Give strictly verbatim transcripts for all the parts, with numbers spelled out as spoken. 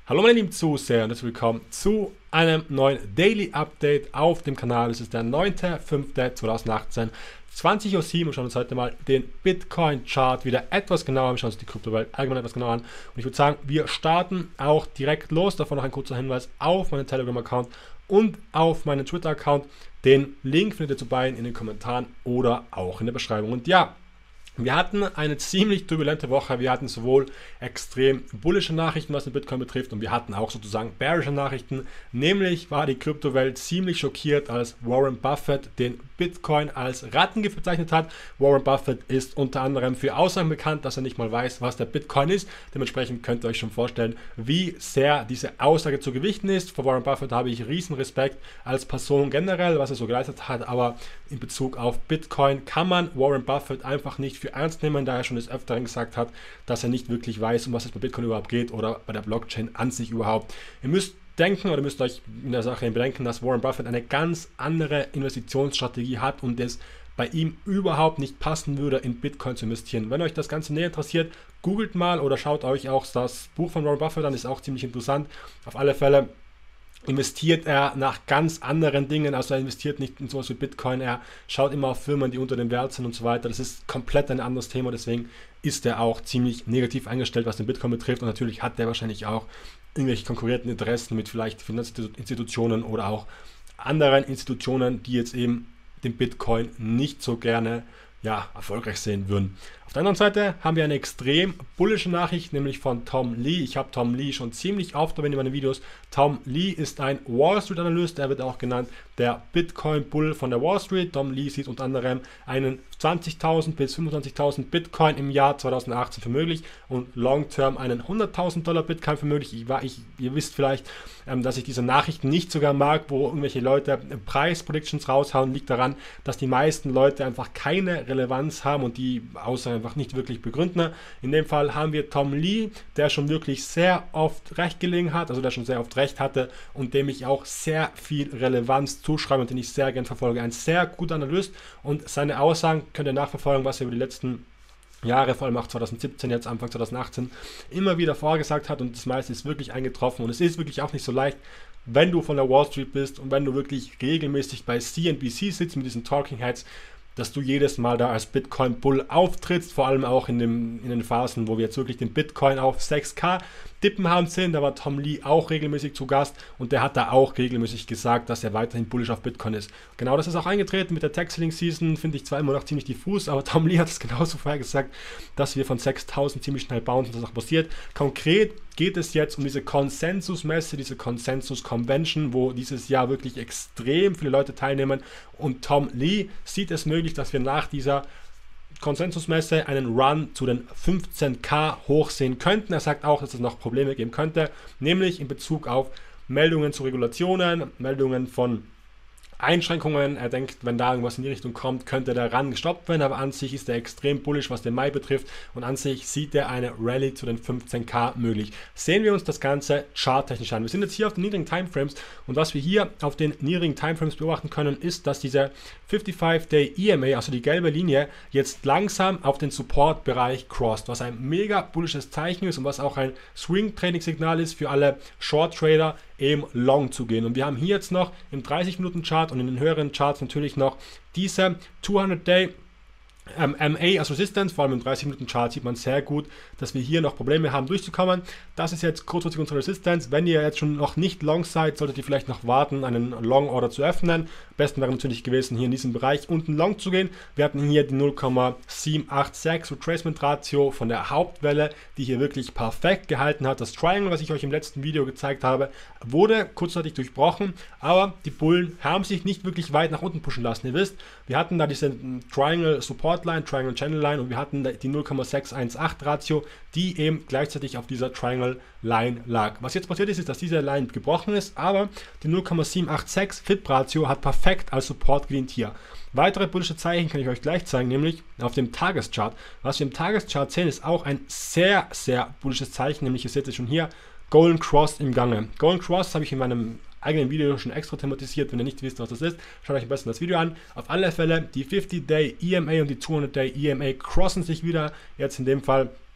Hallo meine lieben Zuseher und herzlich willkommen zu einem neuen Daily Update auf dem Kanal. Es ist der neunter fünfter zweitausendachtzehn, zwanzig Uhr sieben und schauen uns heute mal den Bitcoin Chart wieder etwas genauer an. Wir schauen uns die Kryptowelt allgemein etwas genauer an. Und ich würde sagen, wir starten auch direkt los. Davon noch ein kurzer Hinweis auf meinen Telegram-Account und auf meinen Twitter-Account. Den Link findet ihr zu beiden in den Kommentaren oder auch in der Beschreibung. Und ja, wir hatten eine ziemlich turbulente Woche. Wir hatten sowohl extrem bullische Nachrichten, was den Bitcoin betrifft, und wir hatten auch sozusagen bearische Nachrichten. Nämlich war die Kryptowelt ziemlich schockiert, als Warren Buffett den Bitcoin als Rattengift bezeichnet hat. Warren Buffett ist unter anderem für Aussagen bekannt, dass er nicht mal weiß, was der Bitcoin ist. Dementsprechend könnt ihr euch schon vorstellen, wie sehr diese Aussage zu gewichten ist. Vor Warren Buffett habe ich riesen Respekt als Person generell, was er so geleistet hat, aber in Bezug auf Bitcoin kann man Warren Buffett einfach nicht für ernst nehmen, da er schon des Öfteren gesagt hat, dass er nicht wirklich weiß, um was es bei Bitcoin überhaupt geht oder bei der Blockchain an sich überhaupt. Ihr müsst denken oder müsst euch in der Sache bedenken, dass Warren Buffett eine ganz andere Investitionsstrategie hat und es bei ihm überhaupt nicht passen würde, in Bitcoin zu investieren. Wenn euch das Ganze näher interessiert, googelt mal oder schaut euch auch das Buch von Warren Buffett an, ist auch ziemlich interessant. Auf alle Fälle investiert er nach ganz anderen Dingen, also er investiert nicht in sowas wie Bitcoin, er schaut immer auf Firmen, die unter dem Wert sind und so weiter. Das ist komplett ein anderes Thema, deswegen ist er auch ziemlich negativ eingestellt, was den Bitcoin betrifft, und natürlich hat er wahrscheinlich auch irgendwelche konkurrierenden Interessen mit vielleicht Finanzinstitutionen oder auch anderen Institutionen, die jetzt eben den Bitcoin nicht so gerne ja, erfolgreich sehen würden. Auf der anderen Seite haben wir eine extrem bullische Nachricht, nämlich von Tom Lee. Ich habe Tom Lee schon ziemlich oft erwähnt in meinen Videos. Tom Lee ist ein Wall Street Analyst, er wird auch genannt der Bitcoin Bull von der Wall Street. Tom Lee sieht unter anderem einen zwanzigtausend bis fünfundzwanzigtausend Bitcoin im Jahr zweitausendachtzehn für möglich und Long Term einen hunderttausend Dollar Bitcoin für möglich. Ich, ich, ihr wisst vielleicht, ähm, dass ich diese Nachrichten nicht sogar mag, wo irgendwelche Leute Preis-Predictions raushauen. Liegt daran, dass die meisten Leute einfach keine Relevanz haben und die außer einfach nicht wirklich begründen. In dem Fall haben wir Tom Lee, der schon wirklich sehr oft recht gelegen hat, also der schon sehr oft recht hatte und dem ich auch sehr viel Relevanz zuschreibe und den ich sehr gern verfolge. Ein sehr guter Analyst, und seine Aussagen könnt ihr nachverfolgen, was er über die letzten Jahre, vor allem auch zweitausendsiebzehn, jetzt Anfang zweitausendachtzehn, immer wieder vorgesagt hat, und das meiste ist wirklich eingetroffen, und es ist wirklich auch nicht so leicht, wenn du von der Wall Street bist und wenn du wirklich regelmäßig bei C N B C sitzt mit diesen Talking Heads, dass du jedes Mal da als Bitcoin Bull auftrittst, vor allem auch in, dem, in den Phasen, wo wir jetzt wirklich den Bitcoin auf sechs K tippen haben sehen. Da war Tom Lee auch regelmäßig zu Gast, und der hat da auch regelmäßig gesagt, dass er weiterhin bullish auf Bitcoin ist. Genau, das ist auch eingetreten mit der Tax-Selling Season, finde ich zwar immer noch ziemlich diffus, aber Tom Lee hat es genauso vorher gesagt, dass wir von sechstausend ziemlich schnell bauen, und das auch passiert. Konkret geht es jetzt um diese Konsensusmesse, diese Konsensus-Convention, wo dieses Jahr wirklich extrem viele Leute teilnehmen, und Tom Lee sieht es möglich, dass wir nach dieser Konsensusmesse einen Run zu den fünfzehn K hochsehen könnten. Er sagt auch, dass es noch Probleme geben könnte, nämlich in Bezug auf Meldungen zu Regulationen, Meldungen von Einschränkungen. Er denkt, wenn da irgendwas in die Richtung kommt, könnte der Run gestoppt werden, aber an sich ist er extrem bullish, was den Mai betrifft, und an sich sieht er eine Rallye zu den fünfzehn K möglich. Sehen wir uns das Ganze charttechnisch an. Wir sind jetzt hier auf den niedrigen Timeframes, und was wir hier auf den niedrigen Timeframes beobachten können, ist, dass diese fünfundfünfzig Day E M A, also die gelbe Linie, jetzt langsam auf den Support-Bereich crossed, was ein mega bullisches Zeichen ist und was auch ein Swing-Trading-Signal ist für alle Short-Trader, eben long zu gehen. Und wir haben hier jetzt noch im dreißig Minuten Chart und in den höheren Charts natürlich noch diese zweihundert Day Ähm, M A als Resistance, vor allem im dreißig Minuten Chart sieht man sehr gut, dass wir hier noch Probleme haben durchzukommen. Das ist jetzt kurzfristig unsere Resistance. Wenn ihr jetzt schon noch nicht long seid, solltet ihr vielleicht noch warten, einen Long Order zu öffnen. Am besten wäre natürlich gewesen, hier in diesem Bereich unten long zu gehen. Wir hatten hier die null Komma sieben acht sechs Retracement Ratio von der Hauptwelle, die hier wirklich perfekt gehalten hat. Das Triangle, was ich euch im letzten Video gezeigt habe, wurde kurzzeitig durchbrochen, aber die Bullen haben sich nicht wirklich weit nach unten pushen lassen. Ihr wisst, wir hatten da diese Triangle Support Line, Triangle Channel Line, und wir hatten die null Komma sechs eins acht Ratio, die eben gleichzeitig auf dieser Triangle Line lag. Was jetzt passiert ist, ist, dass diese Line gebrochen ist, aber die null Komma sieben acht sechs F I B Ratio hat perfekt als Support gedient hier. Weitere bullische Zeichen kann ich euch gleich zeigen, nämlich auf dem Tageschart. Was wir im Tageschart sehen, ist auch ein sehr, sehr bullisches Zeichen, nämlich ihr seht es schon hier, Golden Cross im Gange. Golden Cross habe ich in meinem eigenen Video schon extra thematisiert. Wenn ihr nicht wisst, was das ist, schaut euch am besten das Video an. Auf alle Fälle, die fünfzig Day E M A und die zweihundert Day E M A crossen sich wieder. Jetzt in dem Fall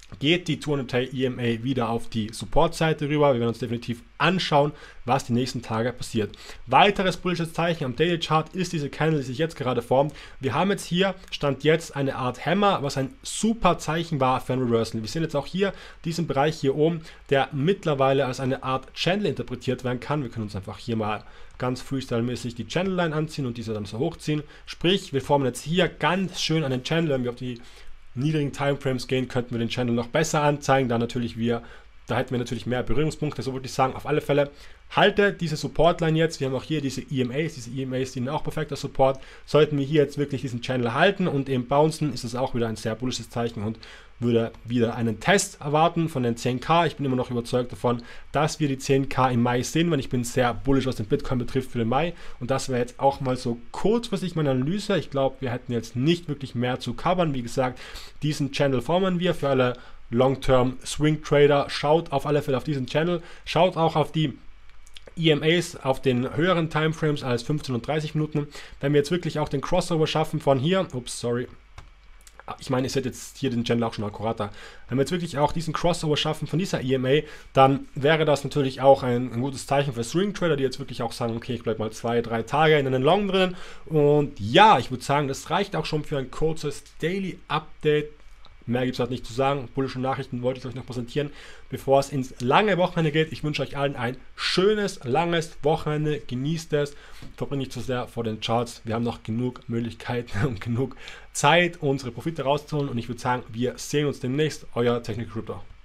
geht die zweihundert Day E M A wieder auf die Support-Seite rüber. Wir werden uns definitiv anschauen, was die nächsten Tage passiert. Weiteres bullisches Zeichen am Daily Chart ist diese Candle, die sich jetzt gerade formt. Wir haben jetzt hier, stand jetzt eine Art Hammer, was ein super Zeichen war für ein Reversal. Wir sehen jetzt auch hier diesen Bereich hier oben, der mittlerweile als eine Art Channel interpretiert werden kann. Wir können uns einfach hier mal ganz Freestyle-mäßig die Channel-Line anziehen und diese dann so hochziehen. Sprich, wir formen jetzt hier ganz schön einen Channel, wenn wir auf die niedrigen Timeframes gehen, könnten wir den Channel noch besser anzeigen, da natürlich wir, da hätten wir natürlich mehr Berührungspunkte, so würde ich sagen. Auf alle Fälle halte diese Support-Line jetzt, wir haben auch hier diese E M As, diese E M As dienen auch perfekt als Support, sollten wir hier jetzt wirklich diesen Channel halten und eben bouncen, ist es auch wieder ein sehr bullisches Zeichen und würde wieder einen Test erwarten von den zehn K. Ich bin immer noch überzeugt davon, dass wir die zehn K im Mai sehen, weil ich bin sehr bullish, was den Bitcoin betrifft für den Mai. Und das wäre jetzt auch mal so kurzfristig meine Analyse. Ich glaube, wir hätten jetzt nicht wirklich mehr zu covern. Wie gesagt, diesen Channel formen wir für alle Long-Term Swing Trader. Schaut auf alle Fälle auf diesen Channel. Schaut auch auf die E M As auf den höheren Timeframes als fünfzehn und dreißig Minuten. Wenn wir jetzt wirklich auch den Crossover schaffen von hier, ups, sorry, ich meine, ihr seht jetzt hier den Channel auch schon akkurater. Wenn wir jetzt wirklich auch diesen Crossover schaffen von dieser E M A, dann wäre das natürlich auch ein, ein gutes Zeichen für Swing Trader, die jetzt wirklich auch sagen, okay, ich bleibe mal zwei, drei Tage in einen Long drin. Und ja, ich würde sagen, das reicht auch schon für ein kurzes Daily Update. Mehr gibt es halt nicht zu sagen. Bullische Nachrichten wollte ich euch noch präsentieren, bevor es ins lange Wochenende geht. Ich wünsche euch allen ein schönes, langes Wochenende. Genießt es. Verbringt nicht zu sehr vor den Charts. Wir haben noch genug Möglichkeiten und genug Zeit, unsere Profite rauszuholen. Und ich würde sagen, wir sehen uns demnächst. Euer Technik Crypto.